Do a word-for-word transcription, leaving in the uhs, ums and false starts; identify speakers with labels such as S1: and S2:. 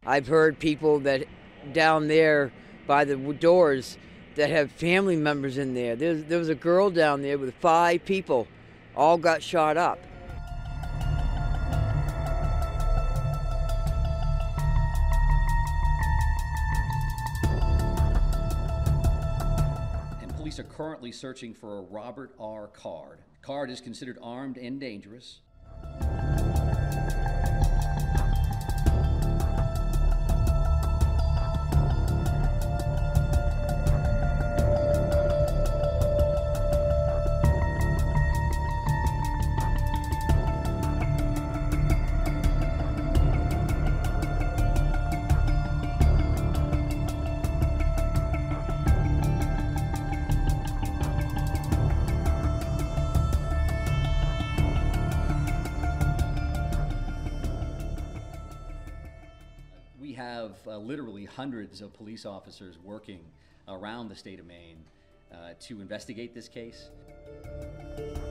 S1: I've heard people that down there by the doors that have family members in there. There's, there was a girl down there with five people, all got shot up.
S2: And police are currently searching for a Robert R. Card. Card is considered armed and dangerous. We have uh, literally hundreds of police officers working around the state of Maine uh, to investigate this case.